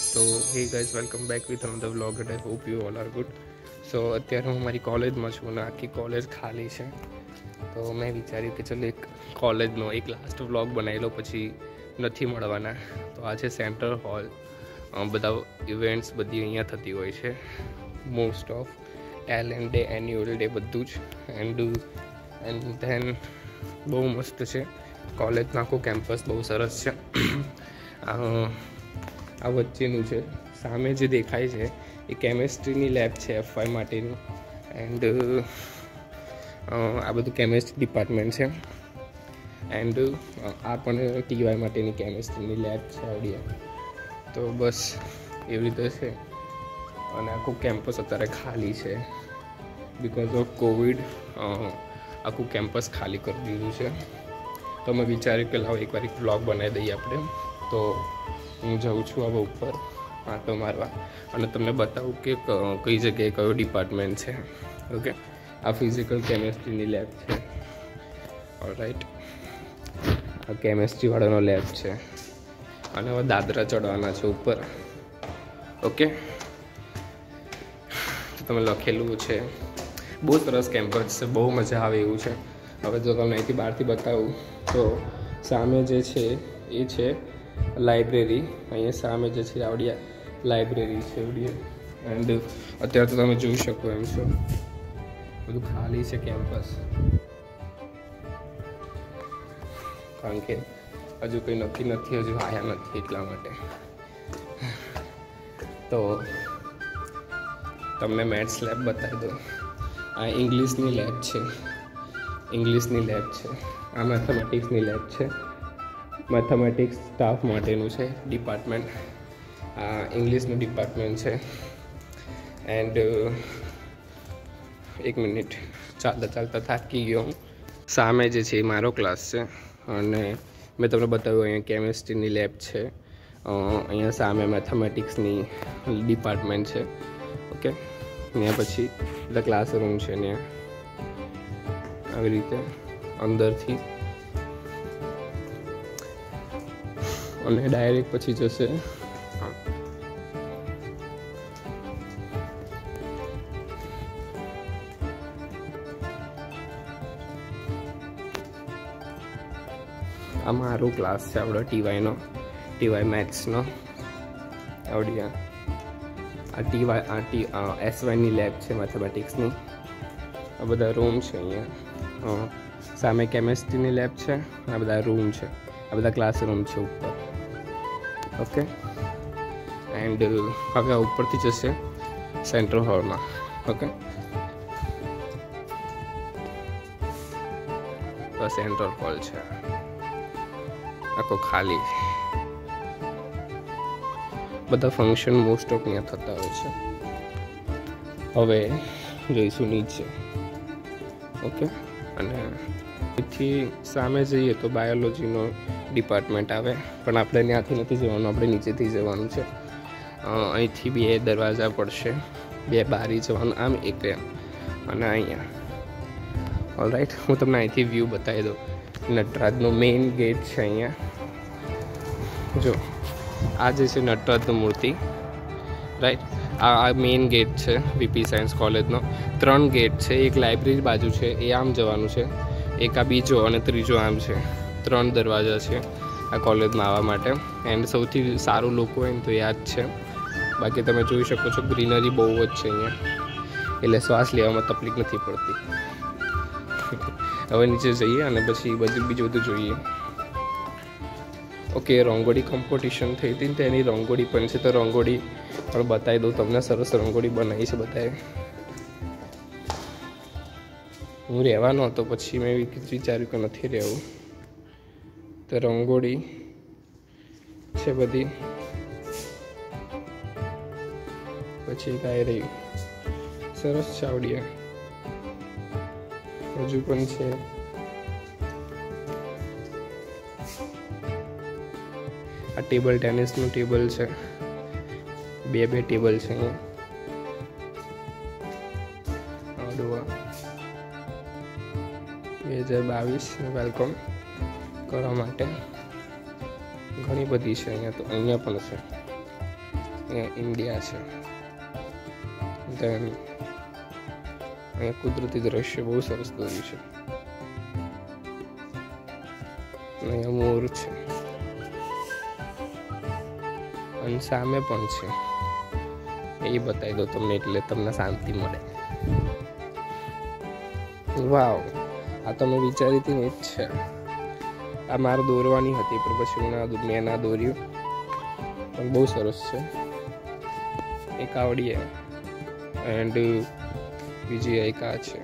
So hey guys, welcome back with another vlog and I hope you all are good. So અત્યારે હું મારી કોલેજમાં છું અને આખી કોલેજ ખાલી છે, તો મેં વિચાર્યું કે ચલો એક કોલેજનો એક લાસ્ટ વ્લોગ બનાવી લો, પછી નથી મળવાના. તો આજે સેન્ટ્રલ હોલ બધા ઇવેન્ટ્સ બધી અહીંયા થતી હોય છે, most of talent day, annual day, બધું જ. એન્ડ ધેન બહુ મસ્ત છે કોલેજનું આખું કેમ્પસ, બહુ સરસ છે. આ વચ્ચેનું છે, સામે જે દેખાય છે એ કેમેસ્ટ્રીની લેબ છે FY માટેનું. એન્ડ આ બધું કેમેસ્ટ્રી ડિપાર્ટમેન્ટ છે. એન્ડ આ પણ TY માટેની કેમેસ્ટ્રીની લેબ છે આઈડિયા. તો બસ એવી રીતે છે. અને આખું કેમ્પસ અત્યારે ખાલી છે બિકોઝ ઓફ કોવિડ. આખું કેમ્પસ ખાલી કરી દીધું છે. તો મેં વિચાર્યું કે લાવો એકવાર એક વ્લોગ બનાવી દઈએ આપણે. તો હું જાઉં છું હવે ઉપર આંટો મારવા અને તમને બતાવું કે કઈ જગ્યાએ કયો ડિપાર્ટમેન્ટ છે. ઓકે, આ ફિઝિકલ કેમેસ્ટ્રીની લેબ છે. ઓલરાઈટ, આ કેમેસ્ટ્રીવાળાનો લેબ છે અને હવે દાદરા ચડવાના છે ઉપર. ઓકે, તમે લખેલું છે. બહુ સરસ કેમ્પસ છે, બહુ મજા આવે એવું છે. હવે જો તમને અહીંથી બહારથી બતાવું તો સામે જે છે એ છે લાઇબ્રેરી. અહીંયા સામે જે છે આવડિયા લાઇબ્રેરી છે આવડિયા. એન્ડ અત્યારે તો તમે જોઈ શકો એમ છો, બધું ખાલી છે કેમ્પસ, કારણ કે હજુ કંઈ નક્કી નથી, હજુ આવ્યા નથી એટલા માટે. તો તમને મેથ્સ લેબ બતાવી દો. આ ઇંગ્લિશની લેબ છે, આ મેથેમેટિક્સની લેબ છે. મેથેમેટિક્સ સ્ટાફ માટેનું છે ડિપાર્ટમેન્ટ. આ ઇંગ્લિશનું ડિપાર્ટમેન્ટ છે. એન્ડ એક મિનિટ, ચાલતા થાકી ગયો હું. સામે જે છે એ મારો ક્લાસ છે અને મેં તમને બતાવ્યું અહીંયા કેમેસ્ટ્રીની લેબ છે. અહીંયા સામે મેથેમેટિક્સની ડિપાર્ટમેન્ટ છે. ઓકે, ત્યાં પછી બધા ક્લાસરૂમ છે ત્યાં આવી રીતે અંદરથી, અને ડાયરેક્ટ પછી જશે આ મારો ક્લાસ છે આપણો TY મેથ્સનો આવડિયા. આ SYની લેબ છે મેથેમેટિક્સની. આ બધા રૂમ છે અહીંયા. સામે કેમેસ્ટ્રીની લેબ છે, આ બધા રૂમ છે, આ બધા ક્લાસરૂમ છે ઉપર. ઓકે, એન્ડ હવે ઉપરથી જશે સેન્ટ્રલ હોલમાં. ઓકે, તો સેન્ટ્રલ હોલ છે આખો ખાલી. બધા ફંક્શન મોસ્ટ ઓફ અહીંયા થતા હોય છે. હવે જઈશું નીચે. ઓકે, અને એથી સામે જઈએ તો બાયોલોજીનો ડિપાર્ટમેન્ટ આવે, પણ આપણે ત્યાંથી નથી જવાનું, આપણે નીચેથી જવાનું છે. અહીંથી 2 દરવાજા પડશે, 2 બારી જવાનું, આમ એક અને અહીંયા. ઓલરાઈટ, હું તમને અહીંથી વ્યૂ બતાવી દઉં. નટરાજનો મેઇન ગેટ છે અહીંયા. જો આ જે છે નટરાજની મૂર્તિ, રાઈટ. આ મેઇન ગેટ છે VP સાયન્સ કોલેજનો. 3 ગેટ છે, એક લાઇબ્રેરી બાજુ છે, એ આમ જવાનું છે, એક આ બીજો અને ત્રીજો આમ છે. 3 દરવાજા છે આ કોલેજમાં આવવા માટે. એન્ડ સૌથી સારું લોકો હોય ને તો યાદ છે. બાકી તમે જોઈ શકો છો ગ્રીનરી બહુ જ છે અહીંયા, એટલે શ્વાસ લેવામાં તકલીફ નથી પડતી. હવે નીચે જઈએ અને પછી બીજું બધું જોઈએ. ઓકે, રંગોળી કોમ્પિટિશન થઈ હતી ને તેની રંગોળી પણ છે, તો રંગોળી પણ બતાવી દઉં તમને. સરસ રંગોળી બનાવી છે બધાએ. હું રહેવાનો હતો, પછી મેં વિચાર્યું કે નથી રહેવું, તો રંગોળી છે બધી. પછી કાંઈ રહ્યું સરસ ચાવડિયા હજુ પણ છે. આ ટેબલ ટેનિસનું ટેબલ છે, 2 ટેબલ છે અહીંયા. 2022 વેલકમ કરવા માટે ઘણી બધી છે અહીંયા. તો અહીંયા પણ છે ઇન્ડિયા છે. દેન અહીંયા કુદરતી દ્રશ્ય બહુ સરસ દોર્યું છે. અહીંયા મોર છે અને સામે પણ છે. એ બતાવી દો તમને એટલે તમને શાંતિ મળે. વાવ, આ તો મેં વિચારી હતી ને જ છે. આ મારે દોરવાની હતી પણ પછી મેં ના દોર્યું. પણ બહુ સરસ છે. એક આવડીએ એન્ડ બીજી એક આ છે.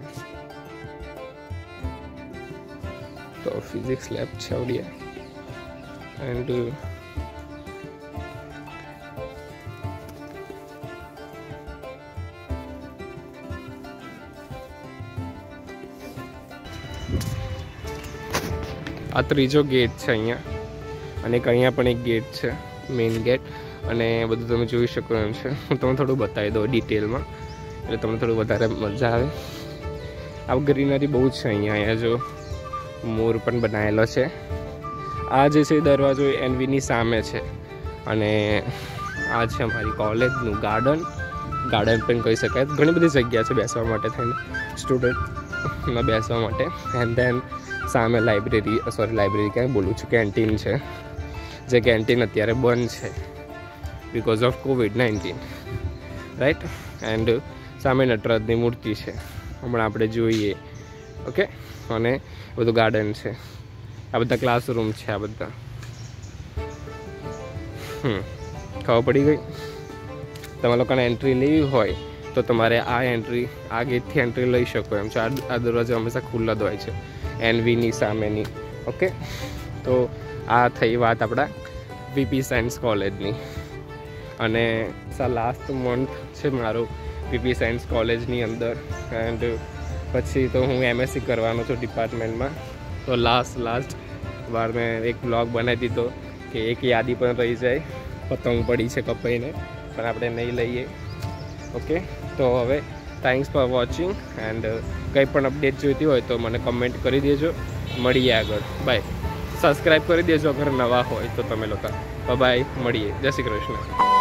તો ફિઝિક્સ લેબ છે આવડીએ એન્ડ આ ત્રીજો ગેટ છે અહીંયા. અને અહીંયા પણ એક ગેટ છે, મેઇન ગેટ. અને બધું તમે જોઈ શકો એમ છે. હું તમને થોડું બતાવી દઉં ડિટેલમાં એટલે તમને થોડું વધારે મજા આવે. આ ગ્રીનરી બહુ છે અહીંયા જો મોર પણ બનાવેલો છે. આ જે છે દરવાજો એનવીની સામે છે. અને આ છે અમારી કોલેજનું ગાર્ડન પણ કહી શકાય. ઘણી બધી જગ્યા છે બેસવા માટે થઈને, સ્ટુડન્ટમાં બેસવા માટે. એન્ડ દેન સામે લાઇબ્રેરી ક્યાંય બોલું છું, કેન્ટીન છે. જે કેન્ટીન અત્યારે બંધ છે because of COVID-19, right. And સામે નટરાજની મૂર્તિ છે, હમણાં આપણે જોઈએ. ઓકે. અને બધું ગાર્ડન છે. આ બધા ક્લાસરૂમ છે. આ બધા ખબર પડી ગઈ. તમારે લોકોને એન્ટ્રી લેવી હોય તો તમારે આ ગેટથી એન્ટ્રી લઈ શકો એમ છે. આ દરવાજા હંમેશા ખુલ્લા જ હોય છે એનવીની સામેની. ઓકે. તો આ થઈ વાત આપણા VP સાયન્સ કોલેજની. અને લાસ્ટ મંથ છે મારું VP સાયન્સ કોલેજની અંદર. એન્ડ પછી તો હું MSc કરવાનો છું ડિપાર્ટમેન્ટમાં. તો લાસ્ટ વાર મેં એક બ્લોગ બનાવી દીધો કે એક યાદી પણ રહી જાય. પતંગ પડી છે કપાઈને, પણ આપણે નહીં લઈએ. ઓકે. તો હવે થેન્ક્સ ફોર વોચિંગ. એન્ડ કંઈ પણ અપડેટ જોઈતી હોય તો મને કમેન્ટ કરી દેજો. મળીએ આગળ. બાય. સબસ્ક્રાઈબ કરી દેજો અગર નવા હોય તો તમે લોકો. બાય. મળીએ. જય શ્રી કૃષ્ણ.